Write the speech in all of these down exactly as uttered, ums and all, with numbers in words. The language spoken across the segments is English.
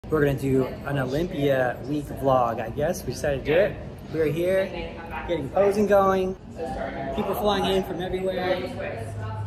We're gonna do an Olympia week vlog, I guess. We decided to do it. We're here, getting posing going. People flying in from everywhere.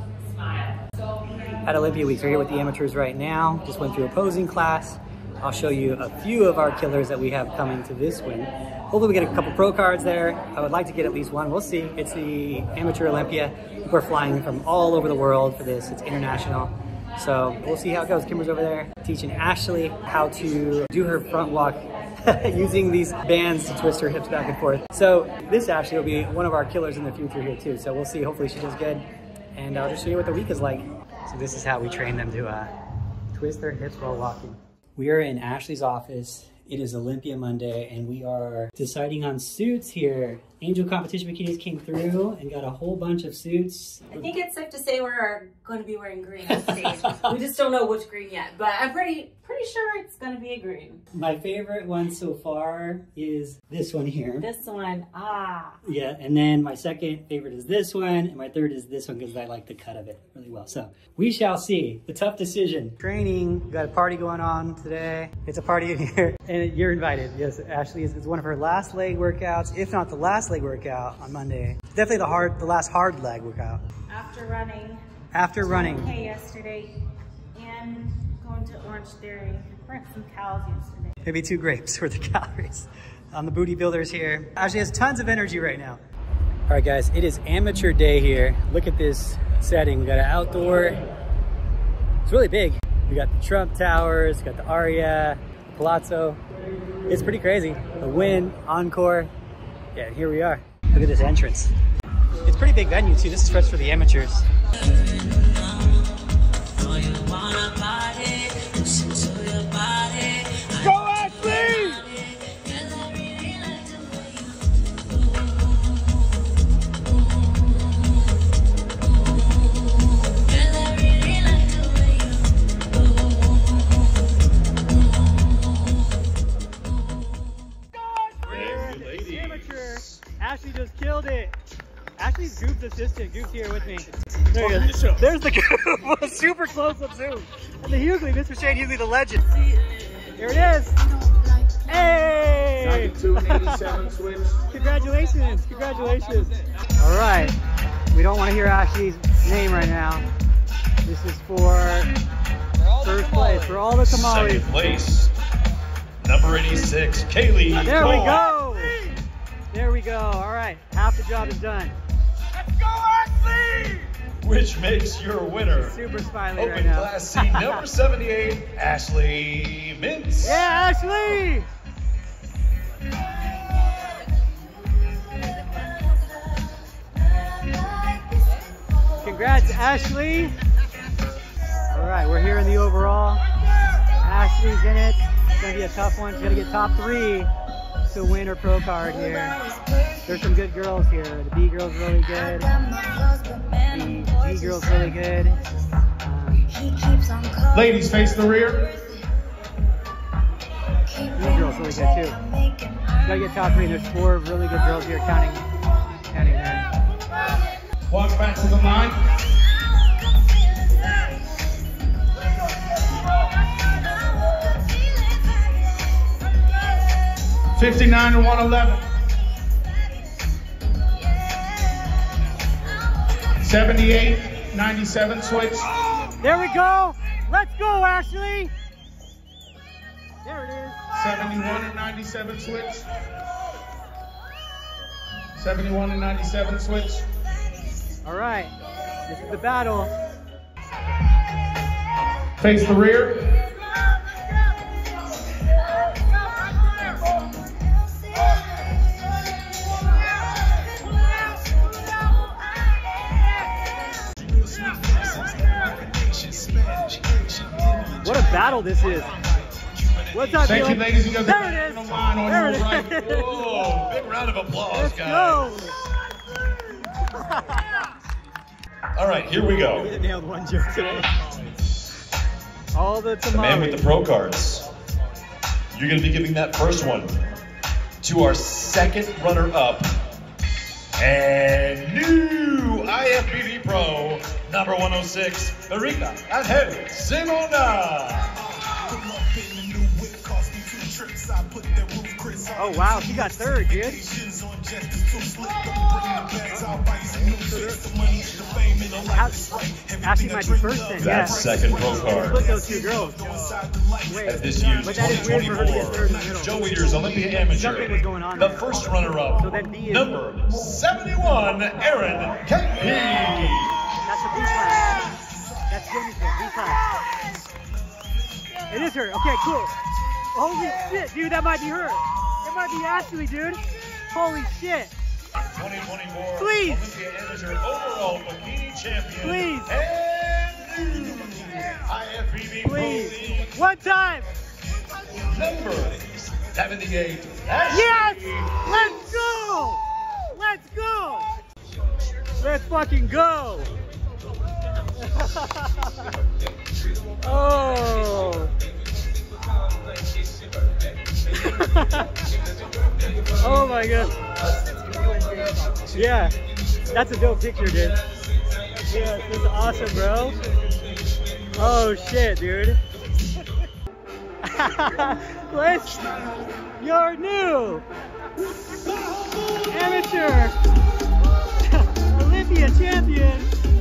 At Olympia week, so we're here with the amateurs right now. Just went through a posing class. I'll show you a few of our killers that we have coming to this win. Hopefully we get a couple pro cards there. I would like to get at least one, we'll see. It's the Amateur Olympia. We're flying from all over the world for this, it's international. So we'll see how it goes. Kimber's over there teaching Ashley how to do her front walk using these bands to twist her hips back and forth. So this Ashley will be one of our killers in the future here too. So we'll see, hopefully she does good. And I'll just show you what the week is like. So this is how we train them to uh, twist their hips while walking. We are in Ashley's office. It is Olympia Monday and we are deciding on suits here. Angel Competition Bikinis came through and got a whole bunch of suits. I think it's safe to say we're going to be wearing green on stage. We just don't know which green yet, but I'm pretty pretty sure it's going to be a green. My favorite one so far is this one here. This one, ah. Yeah, and then my second favorite is this one, and my third is this one because I like the cut of it really well. So we shall see. The tough decision. Training, we got a party going on today. It's a party in here, and you're invited. Yes, Ashley, it's one of her last leg workouts, if not the last leg workout on Monday. Definitely the hard, the last hard leg workout. After running. After running. Okay, yesterday, and going to Orange Theory. Burnt some cows yesterday. Maybe two grapes worth of calories on the booty builders here. Ashley has tons of energy right now. All right, guys, it is amateur day here. Look at this setting. We got an outdoor. It's really big. We got the Trump Towers, got the Aria, Palazzo. It's pretty crazy. The Wynn, Encore. Yeah, here we are. Look at this entrance. It's a pretty big venue too. This is first for the amateurs. Go Ashley! Amateur. Ashley just killed it. Ashley's Goop's assistant. Goop's here with me. There he is. There's the Goop. Super close up zoom. And the Hughley, Mister Shane Hughley, the legend. Here it is. Hey! Congratulations. Congratulations. All right. We don't want to hear Ashley's name right now. This is for first place. For all the tamales. Second place, number eighty-six, Kaylee. There we go. There we go. All right. Half the job is done. Let's go, Ashley! Which makes your winner. Super smiley Open right now. Class C number seventy-eight, Ashley Mintz. Yeah, Ashley! Congrats, Ashley. All right, we're here in the overall. Ashley's in it. It's gonna be a tough one. She's gonna get top three to win her pro card here. There's some good girls here. The B girl's really good. The G girl's really good. Um, Ladies, face the rear. B girl's really good too. Gotta get top three. There's four really good girls here counting, counting there. Walk back to the line. fifty-nine to one eleven. seventy-eight ninety-seven switch. There we go. Let's go, Ashley. There it is. seventy-one and ninety-seven switch. seventy-one and ninety-seven switch. All right. This is the battle. Face the rear. What a battle this is. What's up, Thank you, ladies and gentlemen. There it is. On the line on There your it right. is. Whoa, big round of applause, Let's guys. go. All right, here we go. We nailed one joke today. All the The man with tamales. the pro cards. You're going to be giving that first one to our second runner-up and new I F B B Pro number one oh six, Erika Angel Simona. Oh wow, he got third, dude. Ashley might be first then, That yeah. second pro card. Put those two girls. Wait, At this year's but that is weird for her to get third in the twenty twenty-four middle. Joe Weider's Olympia Amateur. Something was going on The there. first runner-up, So then D is- number seventy-one, Aaron Kempe. That's the B class. That's Jamie's B class. It is her. Okay, cool. Holy shit, dude, that might be her. It might be Ashley, dude. Holy shit. twenty twenty-four Please. Olympia Amateur overall bikini champion. Please. And I F B B Pro Please. League One time. number seventy-eight. Ashley. Yes! Let's go! Let's go! Let's fucking go! Oh! Oh my god. Yeah, that's a dope picture, dude. Yeah, this is awesome, bro. Oh shit, dude. Let's, your new amateur Olympia champion.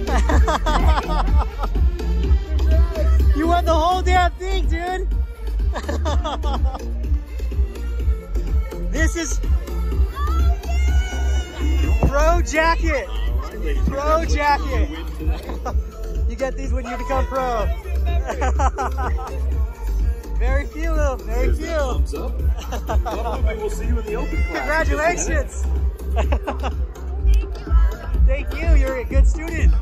You won the whole damn thing, dude. This is pro jacket. Pro jacket. You get these when you become pro. Very few, very few. Thumbs up. Hopefully we'll see you in the open class. Congratulations. Thank you, you're a good student.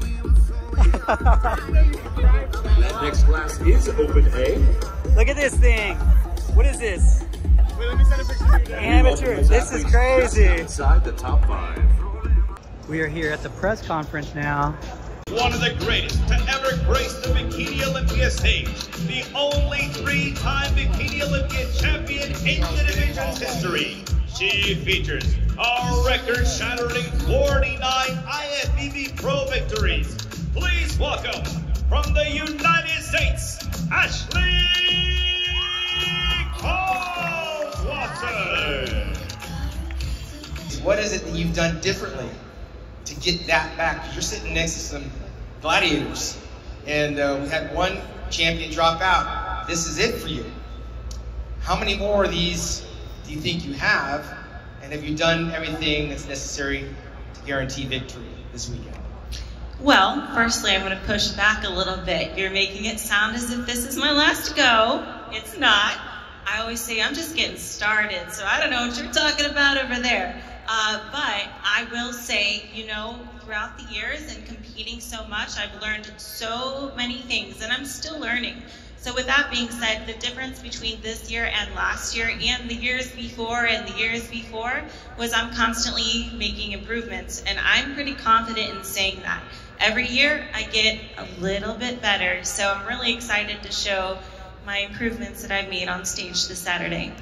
That next class is open A. Look at this thing. What is this? Wait, let me send a picture of you. Amateur. This is crazy. Inside the top five. We are here at the press conference now. One of the greatest to ever grace the Bikini Olympia stage. The only three-time Bikini Olympia champion in the division's history. She features a record-shattering forty-nine I F B B Pro victories. Please welcome, from the United States, Ashley Caldwell. What is it that you've done differently to get that back? Because you're sitting next to some gladiators, and uh, we had one champion drop out. This is it for you. How many more of these do you think you have? And have you done everything that's necessary to guarantee victory this weekend? Well, firstly, I'm going to push back a little bit. You're making it sound as if this is my last go. It's not. I always say I'm just getting started, so I don't know what you're talking about over there. Uh, but I will say, you know, throughout the years and competing so much, I've learned so many things, and I'm still learning. So with that being said, the difference between this year and last year and the years before and the years before was I'm constantly making improvements, and I'm pretty confident in saying that. Every year I get a little bit better, so I'm really excited to show my improvements that I've made on stage this Saturday.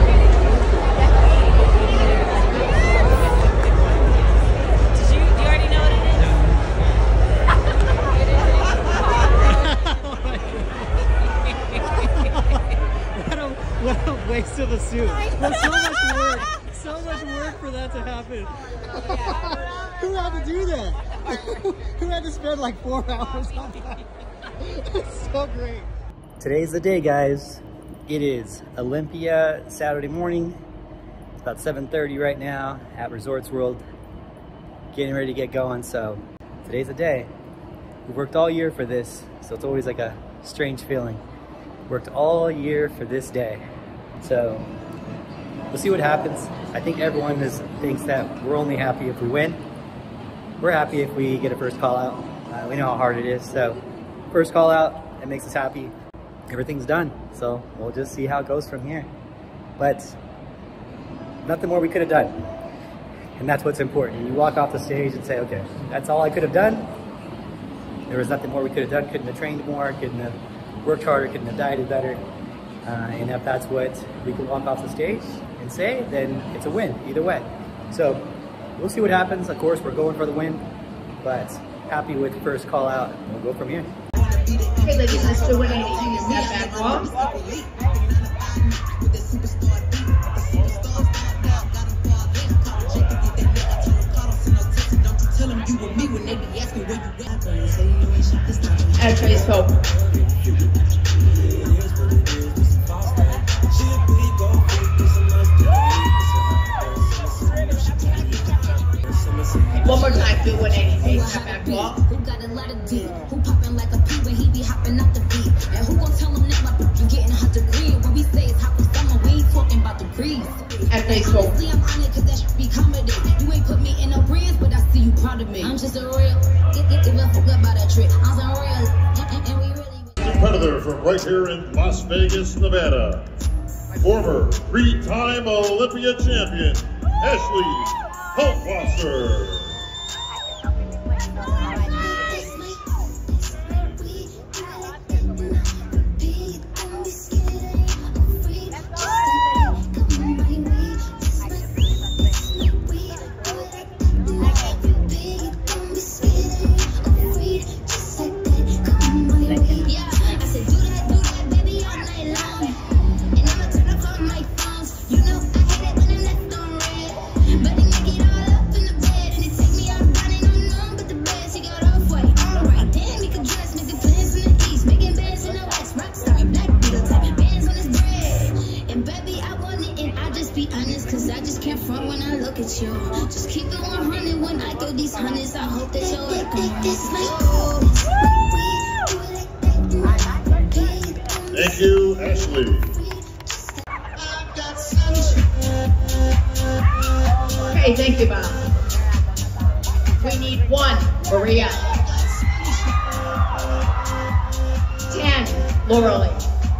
What a waste of a suit. That's so much work. So much work for that to happen. Who had to do that? Who had to spend like four hours on that? It's so great. Today's the day, guys. It is Olympia Saturday morning. It's about seven thirty right now at Resorts World. Getting ready to get going, so today's the day. We worked all year for this, so it's always like a strange feeling. Worked all year for this day. So we'll see what happens. I think everyone is, thinks that we're only happy if we win. We're happy if we get a first call out. Uh, we know how hard it is. So first call out, it makes us happy. Everything's done. So we'll just see how it goes from here. But nothing more we could have done. And that's what's important. You walk off the stage and say, okay, that's all I could have done. There was nothing more we could have done. Couldn't have trained more, couldn't have worked harder, couldn't have dieted better. Uh, and if that's what we can walk off the stage and say, then it's a win, either way. So we'll see what happens. Of course, we're going for the win, but happy with the first call out. We'll go from here. Hey ladies, Mister one eighty, step back off. Face forward. I'm on it cause that should be comedy. You ain't put me in no brands, but I see you proud of me. I'm just a real, get, get, give a fuck about that trick. I'm so real, and, and, and we really... Competitor from right here in Las Vegas, Nevada. Former three-time Olympia champion, Ashley Hultwasser. Just keep it one hundred when I throw these hundreds. I hope that you're like, thank you, Ashley. Okay, thank you, Bob. We need one, Maria. ten, Lauralee.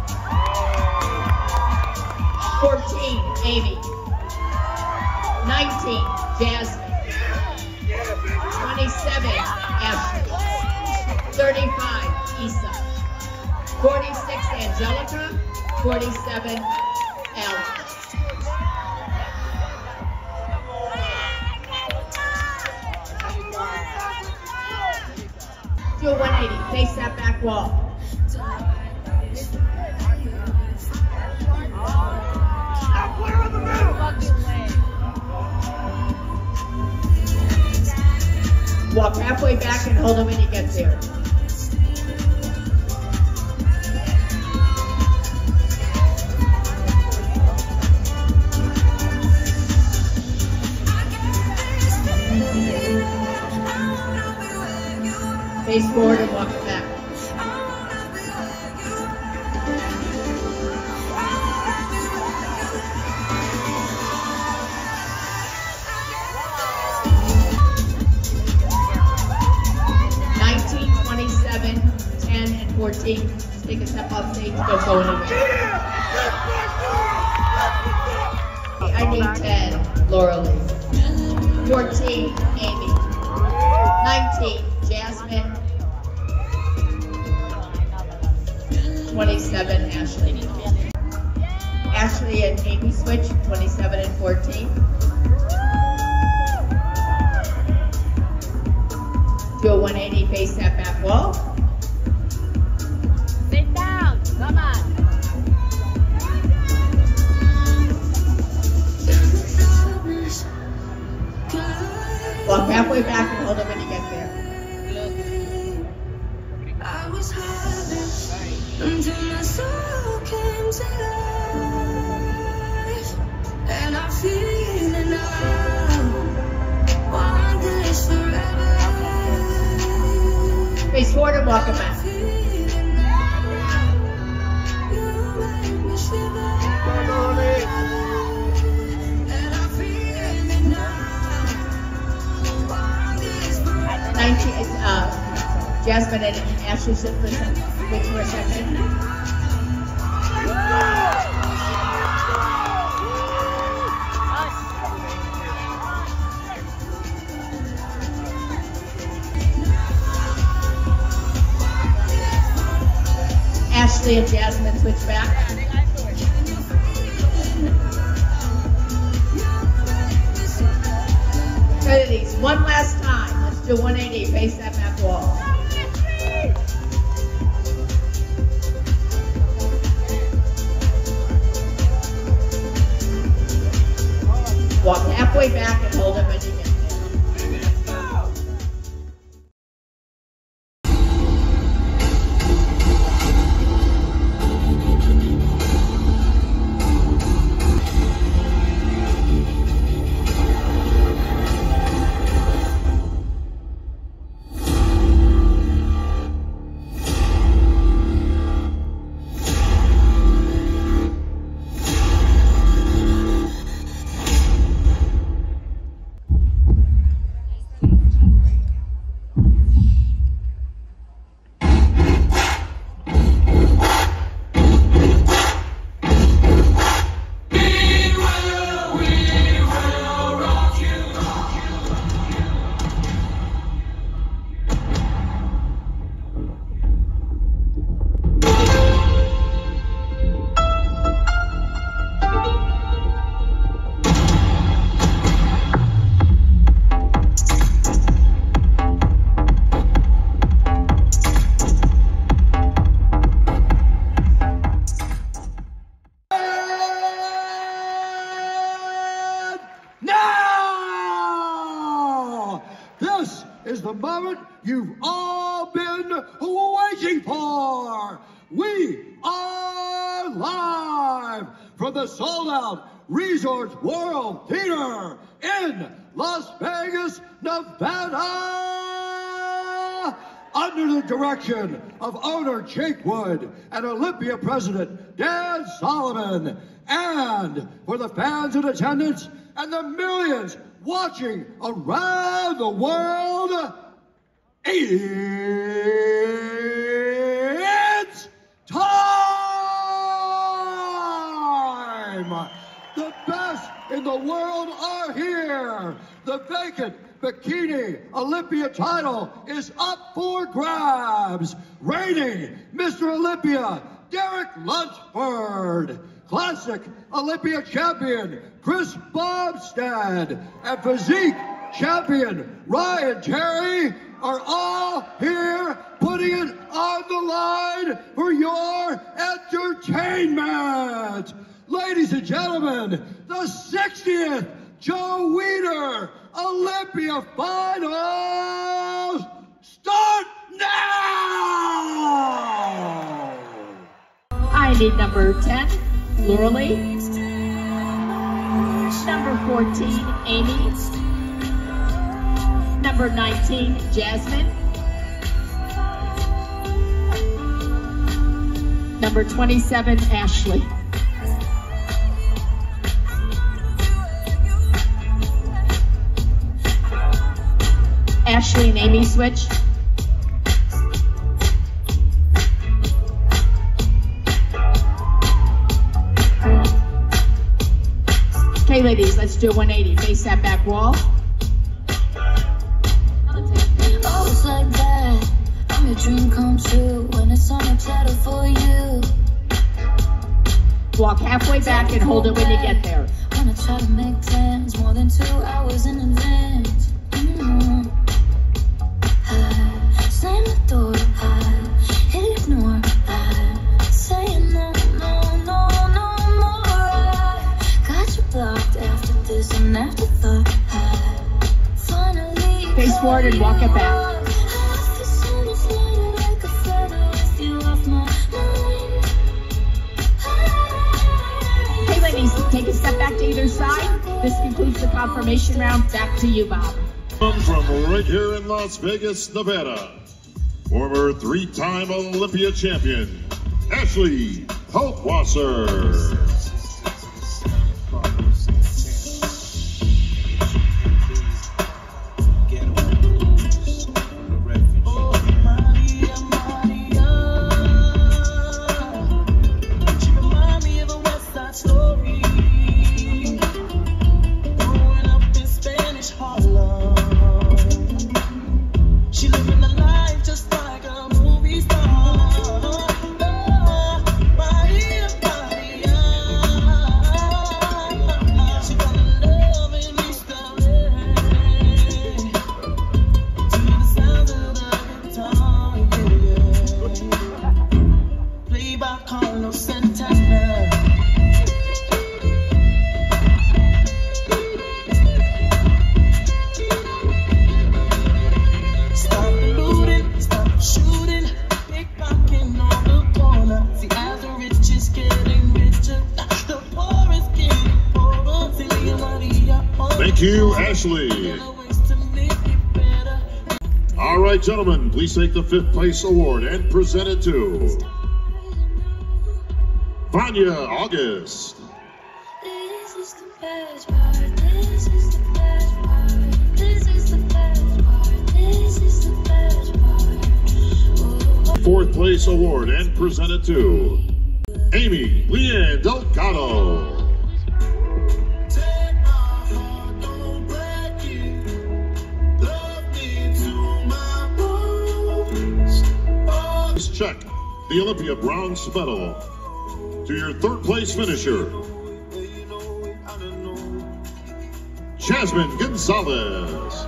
fourteen, Amy. nineteen, Jasmine. twenty-seven, Ashley. thirty-five, Isa. forty-six, Angelica. forty-seven, Alex. Do a one eighty, face that back wall. Walk halfway back and hold him when he gets there. Face forward and walk it back. fourteen, just take a step off stage, don't go anywhere. I need ten, Lauralee. fourteen, Amy. nineteen, Jasmine. twenty-seven, Ashley. Ashley and Amy switch, twenty-seven and fourteen. Do a one eighty, face that back wall. Come on. Walk halfway back and hold him when you get there. I was having until my soul came to life, and I feel it now. Want this forever. Face forward and walk him back. nineteen, uh, Jasmine and Ashley should listen. Wait for a second. Ashley and Jasmine switch back. Try these one last time. Let's do one eighty, face that back wall. Walk halfway back and hold it when you get there. is the moment you've all been waiting for. We are live from the sold-out Resorts World Theater in Las Vegas, Nevada, under the direction of owner Jake Wood and Olympia President Dan Solomon. And for the fans in attendance and the millions watching around the world, it's time! The best in the world are here. The vacant Bikini Olympia title is up for grabs. Reigning Mister Olympia, Derek Lunsford. Classic Olympia champion, Chris Bobstad. And physique champion, Ryan Terry, are all here putting it on the line for your entertainment. Ladies and gentlemen, the sixtieth Joe Weider Olympia Finals start now! I need number ten, Lurley. Number fourteen, Amy. Number nineteen, Jasmine. Number twenty-seven, Ashley. Ashley and Amy switch. Okay, ladies, let's do a one eighty. Face that back wall. Oh, it's like that. I'm your dream come true when it's on a platter for you. Walk halfway back and hold it when you get there. Wanna try to make plans more than two hours in advance. Mm-hmm. I slam the door, I hit ignore, I say no, no, no, no more. I got you blocked after this and afterthought. I finally face forward and walk it back. Okay, ladies, take a step back to either side. This concludes the confirmation round. Back to you, Bob. From right here in Las Vegas, Nevada, former three-time Olympia champion, Ashley Holtwasser. Thank you, Ashley. All right, gentlemen, please take the fifth place award and present it to Vanya August. This is the best part. This is the best part. This is the best part. This is the best part. Fourth place award and present it to Amy Leanne Delgado. Check the Olympia bronze medal to your third place finisher, Jasmine Gonzalez.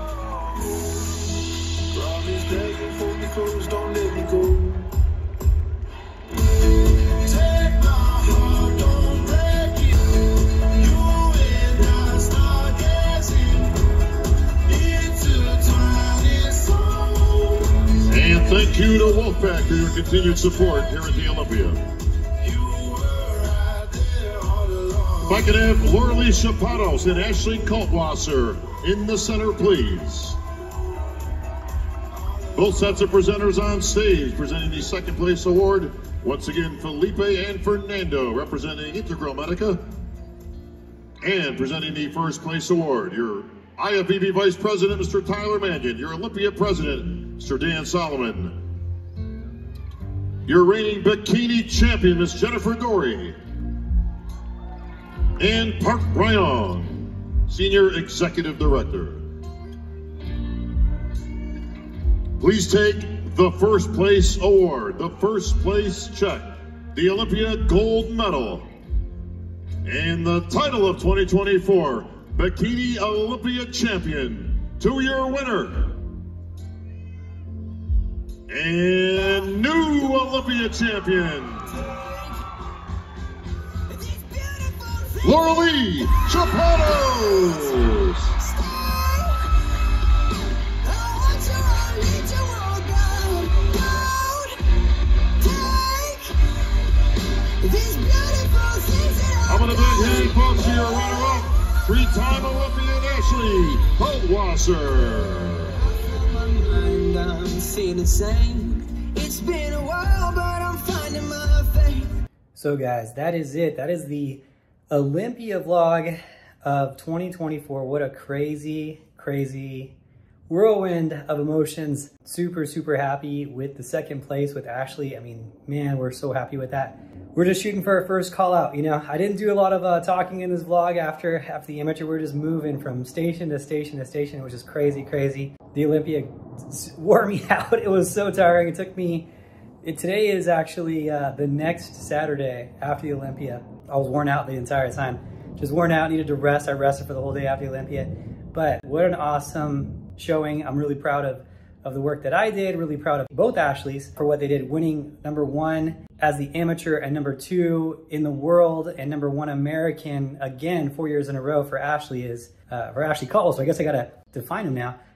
It's back for your continued support here at the Olympia. If I could have Lauralee Chapados and Ashley Kaltwasser in the center, please. Both sets of presenters on stage, presenting the second place award. Once again, Felipe and Fernando representing Integral Medica. And presenting the first place award, your I F B B Vice President, Mister Tyler Mannion, your Olympia President, Mister Dan Solomon, your reigning bikini champion, Miss Jennifer Gorey, and Park Ryan, Senior Executive Director. Please take the first place award, the first place check, the Olympia gold medal, and the title of twenty twenty-four Bikini Olympia Champion to your winner and new Olympia champion, Lauralee Chapados. I'm going to big hand folks to your runner-up, three-time Olympian Ashley Kaltwasser. I'm feeling sane. It's been a while, but I'm finding my faith. So guys, that is it. That is the Olympia vlog of twenty twenty-four. What a crazy, crazy whirlwind of emotions. Super, super happy with the second place with Ashley. I mean, man, we're so happy with that. We're just shooting for our first call out. You know, I didn't do a lot of uh, talking in this vlog after, after the amateur. We're just moving from station to station to station. It was just crazy, crazy. The Olympia wore me out. It was so tiring. It took me, it, today is actually uh, the next Saturday after the Olympia. I was worn out the entire time. Just worn out, needed to rest. I rested for the whole day after the Olympia. But what an awesome showing. I'm really proud of, of the work that I did, really proud of both Ashleys for what they did, winning number one as the amateur and number two in the world and number one American again, four years in a row for Ashley is, uh, for Ashley Cole. So I guess I gotta define him now,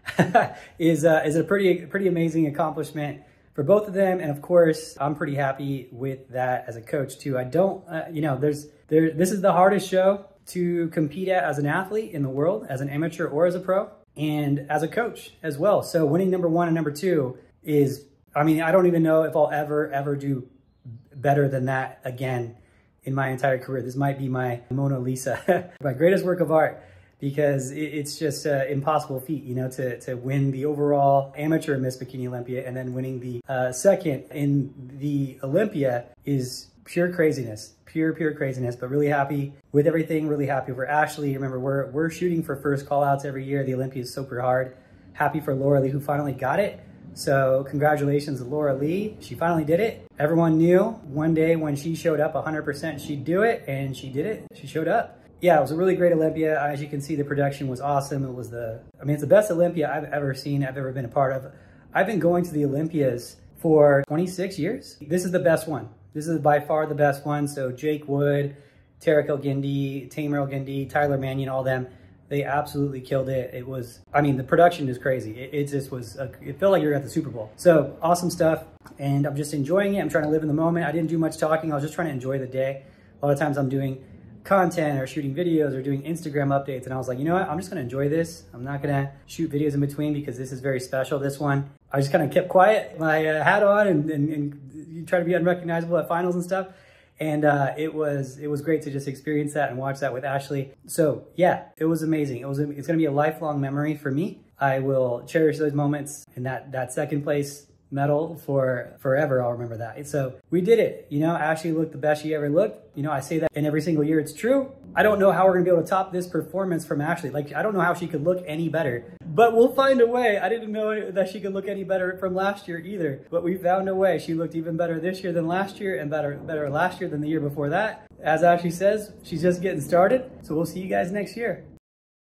is, uh, is a pretty, pretty amazing accomplishment for both of them. And of course, I'm pretty happy with that as a coach too. I don't, uh, you know, there's, there, this is the hardest show to compete at as an athlete in the world, as an amateur or as a pro, and as a coach as well. So winning number one and number two is, I mean, I don't even know if I'll ever, ever do better than that again in my entire career. This might be my Mona Lisa, my greatest work of art, because it's just an impossible feat, you know, to, to win the overall amateur Miss Bikini Olympia and then winning the uh, second in the Olympia is pure craziness. Pure, pure craziness, but really happy with everything, really happy for Ashley. Remember, we're, we're shooting for first call outs every year. The Olympia is super hard. Happy for Lauralee, who finally got it. So congratulations to Lauralee. She finally did it. Everyone knew one day when she showed up one hundred percent she'd do it, and she did it. She showed up. Yeah, it was a really great Olympia. As you can see, the production was awesome. It was the, I mean, it's the best Olympia I've ever seen, I've ever been a part of. I've been going to the Olympias for twenty-six years. This is the best one. This is by far the best one. So Jake Wood, Tarek El-Gindi, Tamer El-Gindi, Tyler Mannion, all them, they absolutely killed it. It was, I mean, the production is crazy. It, it just was, a, it felt like you were at the Super Bowl. So awesome stuff. And I'm just enjoying it. I'm trying to live in the moment. I didn't do much talking. I was just trying to enjoy the day. A lot of times I'm doing content or shooting videos or doing Instagram updates. And I was like, you know what? I'm just going to enjoy this. I'm not going to shoot videos in between because this is very special. This one, I just kind of kept quiet, my uh, hat on, and, and, and you try to be unrecognizable at finals and stuff. And uh, it was it was great to just experience that and watch that with Ashley. So yeah, it was amazing. It was it's gonna be a lifelong memory for me. I will cherish those moments and that that second place medal for forever. I'll remember that. So we did it. You know, Ashley looked the best she ever looked. You know, I say that in every single year. It's true. I don't know how we're gonna be able to top this performance from Ashley. Like, I don't know how she could look any better, but we'll find a way. I didn't know that she could look any better from last year either, but we found a way. She looked even better this year than last year, and better, better last year than the year before that. As Ashley says, she's just getting started. So we'll see you guys next year.